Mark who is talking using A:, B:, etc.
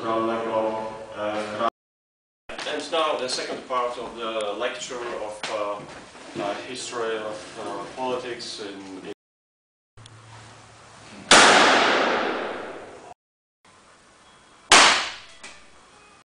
A: kulturalnego Krakowa.
B: And now the second part of the lecture of history of politics in